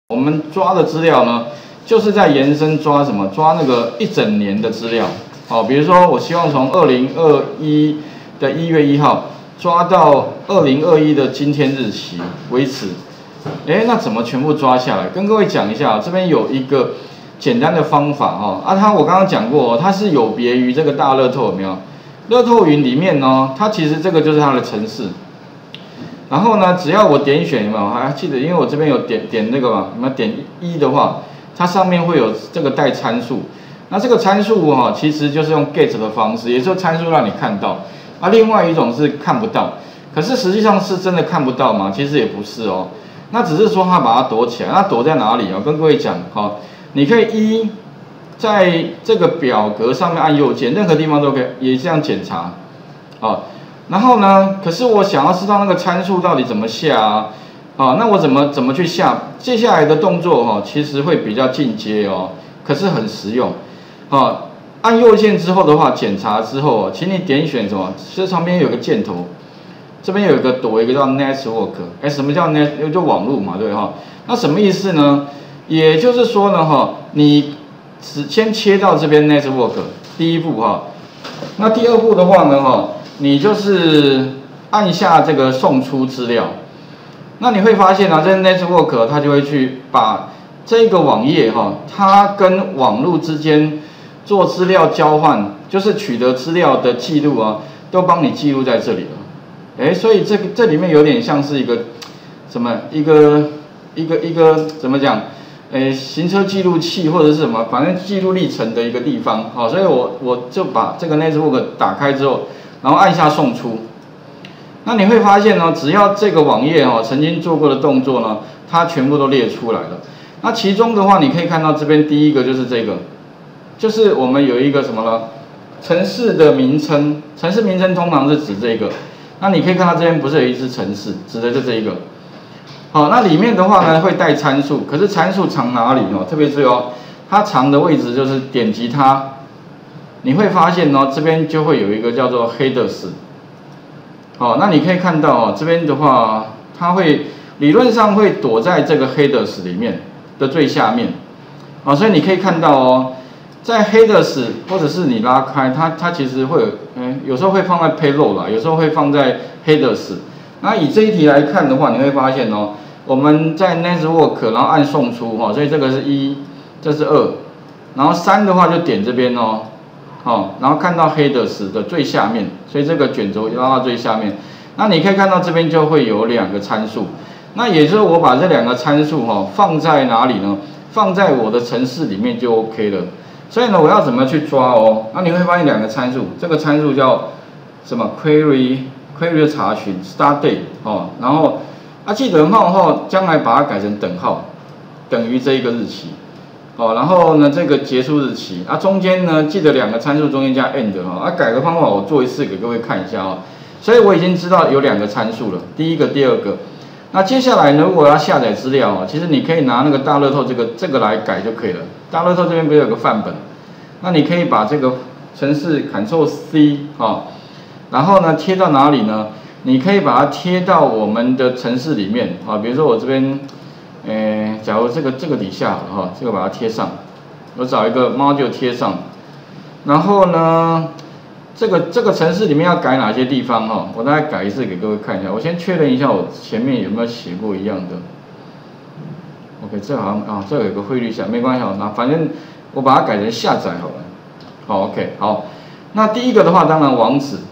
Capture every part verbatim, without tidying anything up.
我们抓的资料呢，就是在延伸抓什么？抓那个一整年的资料。好，比如说我希望从二零二一的一月一号抓到二零二一的今天日期为止。哎，那怎么全部抓下来？跟各位讲一下，这边有一个简单的方法哈。啊，它我刚刚讲过，它是有别于这个大乐透，有没有？乐透云里面呢，它其实这个就是它的程式。然后呢，只要我点选有没有？还记得，因为我这边有点点那个嘛，有没有点一的话，它上面会有这个带参数。那这个参数哈，其实就是用 get 的方式，也就是参数让你看到。啊，另外一种是看不到，可是实际上是真的看不到吗？其实也不是哦。那只是说它把它躲起来，那躲在哪里啊？跟各位讲哈，你可以一在这个表格上面按右键，任何地方都可以，也这样检查，啊。然后呢？可是我想要知道那个参数到底怎么下啊？啊，那我怎么怎么去下？接下来的动作哈、哦，其实会比较进阶哦，可是很实用。啊，按右键之后的话，检查之后哦，请你点选什么？这旁边有个箭头，这边有一个躲一个叫 network。哎，什么叫 net？ 就网络嘛，对哈。那什么意思呢？也就是说呢，哈，你只先切到这边 network 第一步哈。那第二步的话呢，哈。你就是按下这个送出资料，那你会发现啊，这 network 它就会去把这个网页哈，它跟网络之间做资料交换，就是取得资料的记录啊，都帮你记录在这里了。哎，所以这个这里面有点像是一个什么一个一个一个怎么讲？诶，行车记录器或者是什么，反正记录历程的一个地方。好，所以我我就把这个 network 打开之后。然后按下送出，那你会发现呢，只要这个网页哦曾经做过的动作呢，它全部都列出来了。那其中的话，你可以看到这边第一个就是这个，就是我们有一个什么呢？城市的名称，城市名称通常是指这个。那你可以看到这边不是有一只城市，指的就这一个。好，那里面的话呢会带参数，可是参数藏哪里呢？特别注意哦，它藏的位置就是点击它。你会发现呢，这边就会有一个叫做 headers， 好，那你可以看到哦，这边的话，它会理论上会躲在这个 headers 里面的最下面，啊，所以你可以看到哦，在 headers 或者是你拉开它，它其实会有，嗯，有时候会放在 payload 啦，有时候会放在 headers。那以这一题来看的话，你会发现哦，我们在 network 然后按送出哈，所以这个是一，这是二，然后三的话就点这边哦。好，然后看到 headers 的最下面，所以这个卷轴拉到最下面。那你可以看到这边就会有两个参数，那也就是我把这两个参数哈、哦、放在哪里呢？放在我的程式里面就 OK 了。所以呢，我要怎么去抓哦？那你会发现两个参数，这个参数叫什么 query query 的查询 start date 哦，然后啊记得冒号将来把它改成等号，等于这一个日期。哦，然后呢，这个结束日期啊，中间呢，记得两个参数中间加 end 哈、哦，啊，改个方法我做一次给各位看一下哦。所以我已经知道有两个参数了，第一个、第二个。那接下来呢，如果要下载资料哦，其实你可以拿那个大乐透这个这个来改就可以了。大乐透这边不是有个范本，那你可以把这个程式 Ctrl C 哦，然后呢贴到哪里呢？你可以把它贴到我们的程式里面啊、哦，比如说我这边。诶，假如这个这个底下好了哈，这个把它贴上，我找一个猫就贴上，然后呢，这个这个程式里面要改哪些地方哈？我大概改一次给各位看一下。我先确认一下我前面有没有写过一样的。OK， 这好像啊，这有个汇率下，没关系，那反正我把它改成下载好了。好 ，OK， 好。那第一个的话，当然网址。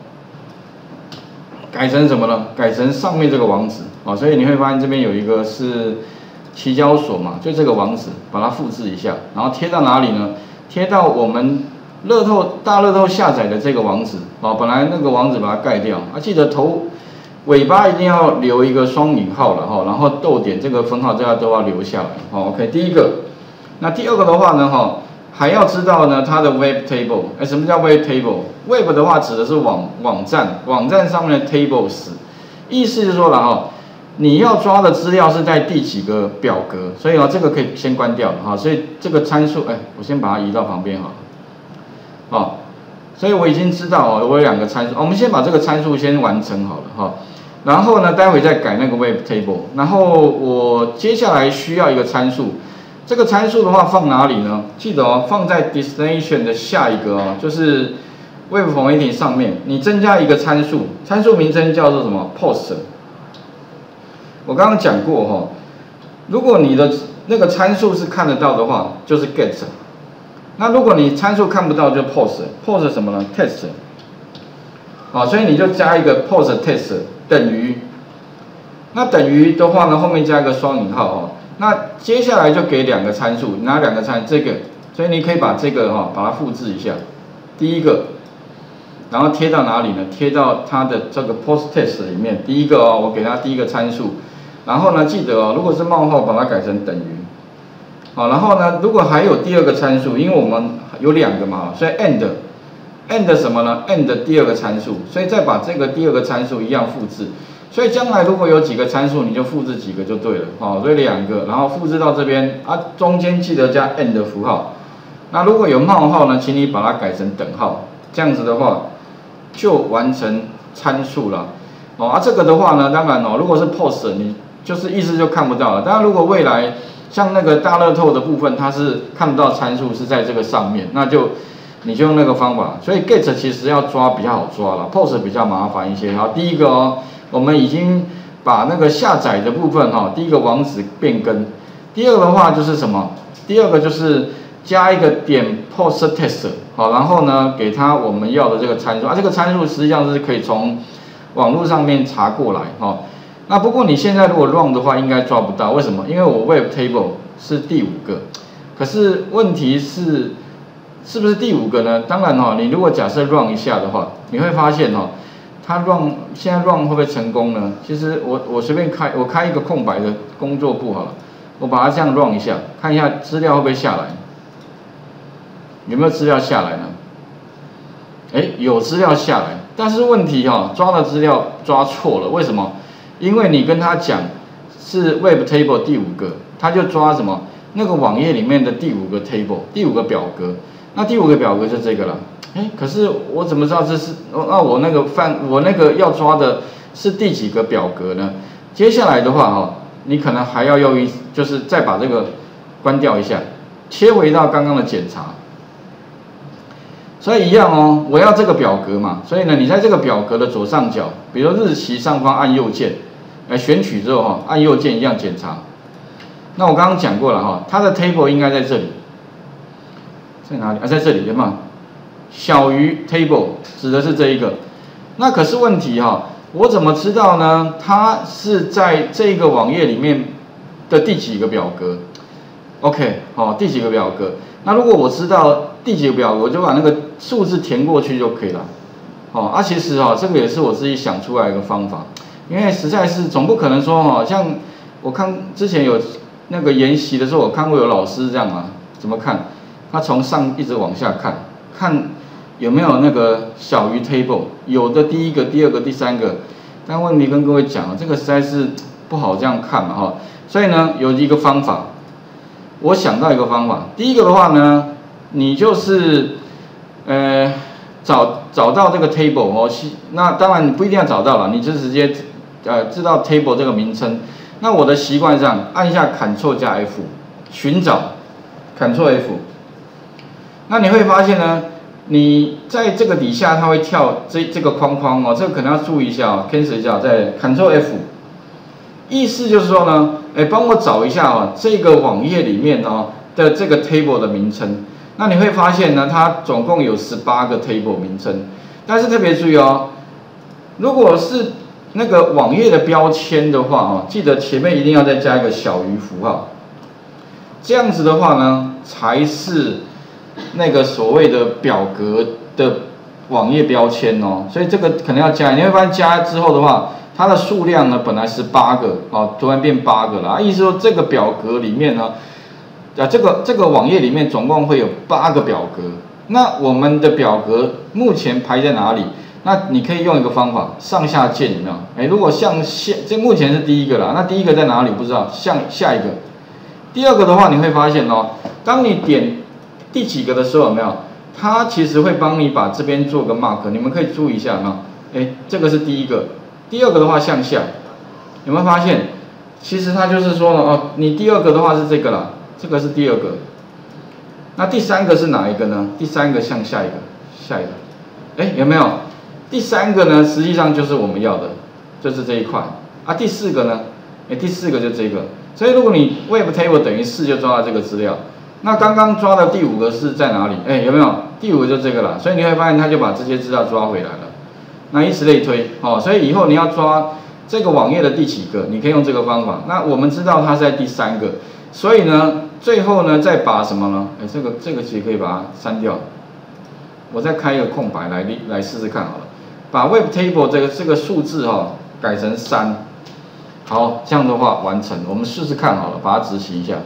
改成什么呢？改成上面这个网址啊，所以你会发现这边有一个是期交所嘛，就这个网址，把它复制一下，然后贴到哪里呢？贴到我们乐透大乐透下载的这个网址啊，本来那个网址把它盖掉啊，记得头尾巴一定要留一个双引号了哈，然后逗点这个分号这样都要留下来。好 ，OK， 第一个，那第二个的话呢，哈。还要知道呢，它的 web table， 哎，什么叫 web table？web 的话指的是网网站，网站上面的 tables， 意思是说了哈，你要抓的资料是在第几个表格，所以啊，这个可以先关掉了哈。所以这个参数，哎，我先把它移到旁边好了。好，所以我已经知道哦，我有两个参数，我们先把这个参数先完成好了哈。 然后呢，待会再改那个 web table， 然后我接下来需要一个参数，这个参数的话放哪里呢？记得哦，放在 destination 的下一个哦，就是 web formatting 上面，你增加一个参数，参数名称叫做什么 post。我刚刚讲过哈、哦，如果你的那个参数是看得到的话，就是 get。那如果你参数看不到，就 post。post 什么呢 ？test。啊，所以你就加一个 post test 等于，那等于的话呢，后面加一个双引号哦。那接下来就给两个参数，哪两个参？这个，所以你可以把这个哈、哦，把它复制一下。第一个，然后贴到哪里呢？贴到它的这个 post test 里面。第一个哦，我给它第一个参数。然后呢，记得哦，如果是冒号，把它改成等于。好，然后呢，如果还有第二个参数，因为我们有两个嘛，所以 and。and 什么呢 ？and 第二个参数，所以再把这个第二个参数一样复制。所以将来如果有几个参数，你就复制几个就对了。哦，所以两个，然后复制到这边啊，中间记得加 and 符号。那如果有冒号呢，请你把它改成等号，这样子的话就完成参数了。哦，啊，这个的话呢，当然哦，如果是 post， 你就是意思就看不到了。当然，如果未来像那个大乐透的部分，它是看不到参数是在这个上面，那就。你就用那个方法，所以 get 其实要抓比较好抓了 ，post 比较麻烦一些。好，第一个哦，我们已经把那个下载的部分哈、哦，第一个网址变更。第二个的话就是什么？第二个就是加一个点 post test， 好，然后呢给它我们要的这个参数啊，这个参数实际上是可以从网络上面查过来哈、哦。那不过你现在如果 run 的话，应该抓不到，为什么？因为我 web table 是第五个，可是问题是。是不是第五个呢？当然哦，你如果假设 run 一下的话，你会发现哦，它 run 现在 run 会不会成功呢？其实我我随便开，我开一个空白的工作簿好了，我把它这样 run 一下，看一下资料会不会下来，有没有资料下来呢？哎，有资料下来，但是问题哈、哦，抓的资料抓错了，为什么？因为你跟他讲是 web table 第五个，他就抓什么？那个网页里面的第五个 table， 第五个表格。那第五个表格就这个了，哎，可是我怎么知道这是？那我那个范，我那个要抓的是第几个表格呢？接下来的话哈、哦，你可能还要用一，就是再把这个关掉一下，切回到刚刚的检查。所以一样哦，我要这个表格嘛，所以呢，你在这个表格的左上角，比如日期上方按右键，来选取之后哈、哦，按右键一样检查。那我刚刚讲过了哈、哦，它的 table 应该在这里。在哪里啊？在这里有没有？小于 table 指的是这一个。那可是问题哈、哦，我怎么知道呢？它是在这个网页里面的第几个表格 ？OK， 好、哦，第几个表格？那如果我知道第几个表格，我就把那个数字填过去就可以了。哦，啊，其实哦，这个也是我自己想出来的一个方法，因为实在是总不可能说哦，像我看之前有那个研习的时候，我看过有老师这样啊，怎么看？他从上一直往下看，看有没有那个小于 table， 有的第一个、第二个、第三个。但问题跟各位讲啊，这个实在是不好这样看嘛哈。所以呢，有一个方法，我想到一个方法。第一个的话呢，你就是呃找找到这个 table 哦，那当然你不一定要找到了，你就直接呃知道 table 这个名称。那我的习惯上按一下 Ctrl 加 F， 寻找 Ctrl F。那你会发现呢，你在这个底下它会跳这这个框框哦，这个可能要注意一下哦 ，cancel 一下，再 Ctrl F， 意思就是说呢，哎，帮我找一下哦，这个网页里面哦的这个 table 的名称。那你会发现呢，它总共有十八个 table 名称，但是特别注意哦，如果是那个网页的标签的话哦，记得前面一定要再加一个小于符号，这样子的话呢，才是那个所谓的表格的网页标签哦，所以这个可能要加。你会发现加之后的话，它的数量呢本来是八个，哦，突然变八个了啊。意思说这个表格里面呢，啊，这个这个网页里面总共会有八个表格。那我们的表格目前排在哪里？那你可以用一个方法，上下键有没有？哎，如果向下，这目前是第一个啦，那第一个在哪里不知道？向下一个。第二个的话，你会发现哦，当你点第几个的时候，有没有？它其实会帮你把这边做个 mark， 你们可以注意一下有没有？哎，这个是第一个， 第二个的话向下，有没有发现？其实它就是说呢，哦，你第二个的话是这个啦，这个是第二个。那第三个是哪一个呢？第三个向下一个，下一个，哎，有没有？第三个呢，实际上就是我们要的，就是这一块。啊，第四个呢？哎，第四个就这个。所以如果你 Web Table 等于四就抓到这个资料，那刚刚抓的第五个是在哪里？哎，有没有？第五个就这个啦。所以你会发现它就把这些资料抓回来了。那以此类推，哦，所以以后你要抓这个网页的第几个，你可以用这个方法。那我们知道它是在第三个，所以呢，最后呢再把什么呢？哎，这个这个其实可以把它删掉。我再开一个空白来来试试看好了。把 Web Table 这个这个数字哈、哦、改成三，好，这样的话完成。我们试试看好了，把它执行一下。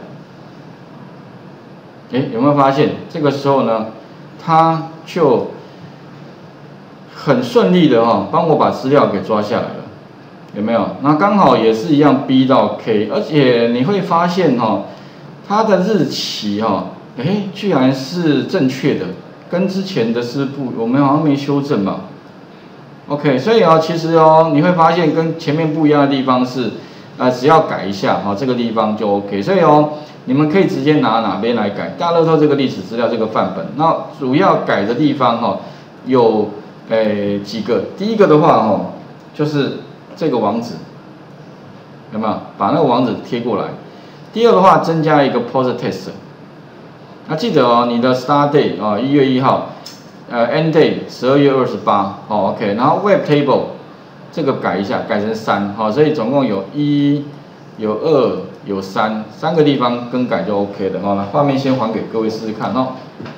哎，有没有发现这个时候呢，它就很顺利的哈、哦，帮我把资料给抓下来了，有没有？那刚好也是一样 B 到 K， 而且你会发现哈、哦，它的日期哈、哦，哎，居然是正确的，跟之前的是不，我们好像没修正吧 ？OK， 所以哦，其实哦，你会发现跟前面不一样的地方是，呃，只要改一下哈、哦，这个地方就 OK。所以哦，你们可以直接拿哪边来改？大乐透这个历史资料这个范本，那主要改的地方哈、哦，有。诶，几个，第一个的话哦，就是这个网址，有没有？把那个网址贴过来。第二的话，增加一个 post test。那记得哦，你的 start date 啊、哦，一月一号，呃 ，end date 十二月二十八，哦 ，OK。然后 web table 这个改一下，改成三，好，所以总共有一、有二、有三，三个地方更改就 OK 的。好了，画面先还给各位试试看哦。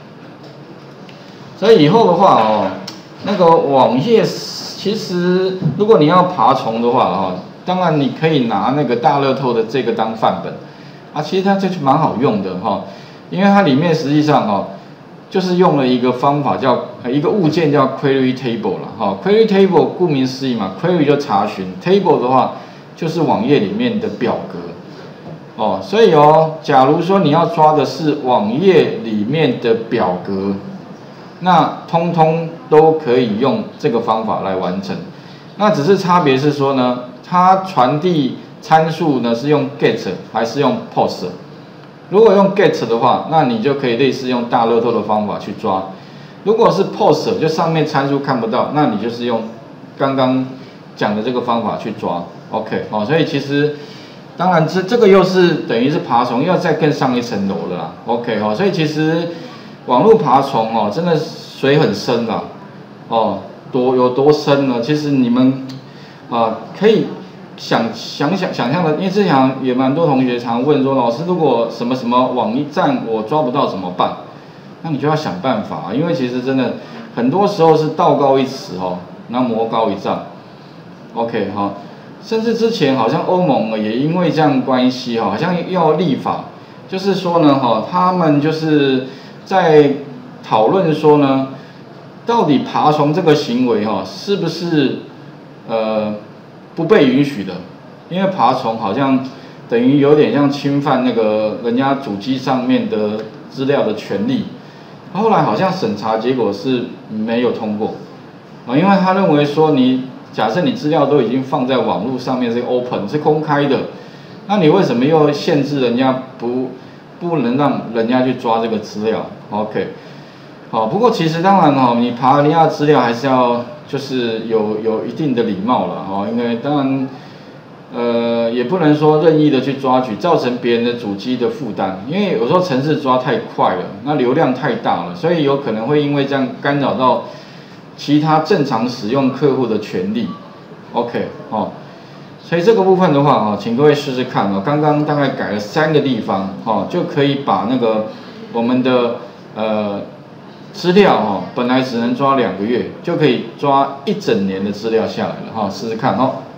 所以以后的话哦。那个网页其实，如果你要爬虫的话哈，当然你可以拿那个大乐透的这个当范本，啊，其实它这蛮好用的哈，因为它里面实际上哈，就是用了一个方法叫一个物件叫 query table 了哈 ，query table 顾名思义嘛 ，query 就查询 ，table 的话就是网页里面的表格，哦，所以哦，假如说你要抓的是网页里面的表格。那通通都可以用这个方法来完成，那只是差别是说呢，它传递参数呢是用 get 还是用 post？ 如果用 get 的话，那你就可以类似用大乐透的方法去抓；如果是 post， 就上面参数看不到，那你就是用刚刚讲的这个方法去抓。OK， 好、哦，所以其实当然这这个又是等于是爬虫，又要再更上一层楼了啦。OK， 好、哦，所以其实。网络爬虫哦，真的水很深啊，哦，多有多深呢？其实你们啊、呃、可以想想想想象的，因为之前也蛮多同学常问说，老师如果什么什么网站我抓不到怎么办？那你就要想办法，因为其实真的很多时候是道高一尺哦，那魔高一丈。OK 哈、哦，甚至之前好像欧盟也因为这样关系哈、哦，好像要立法，就是说呢哈、哦，他们就是。在讨论说呢，到底爬虫这个行为哈、哦，是不是呃不被允许的？因为爬虫好像等于有点像侵犯那个人家主机上面的资料的权利。后来好像审查结果是没有通过啊，因为他认为说你假设你资料都已经放在网络上面是 open 是公开的，那你为什么又限制人家不？不能让人家去抓这个资料 ，OK， 好，不过其实当然哈、哦，你爬人家的资料还是要就是有有一定的礼貌了哈、哦，因为当然呃也不能说任意的去抓取，造成别人的主机的负担，因为有时候程式抓太快了，那流量太大了，所以有可能会因为这样干扰到其他正常使用客户的权利 ，OK， 哦。所以这个部分的话啊，请各位试试看哦。刚刚大概改了三个地方，哦，就可以把那个我们的呃资料哦，本来只能抓两个月，就可以抓一整年的资料下来了哈。试试看哦。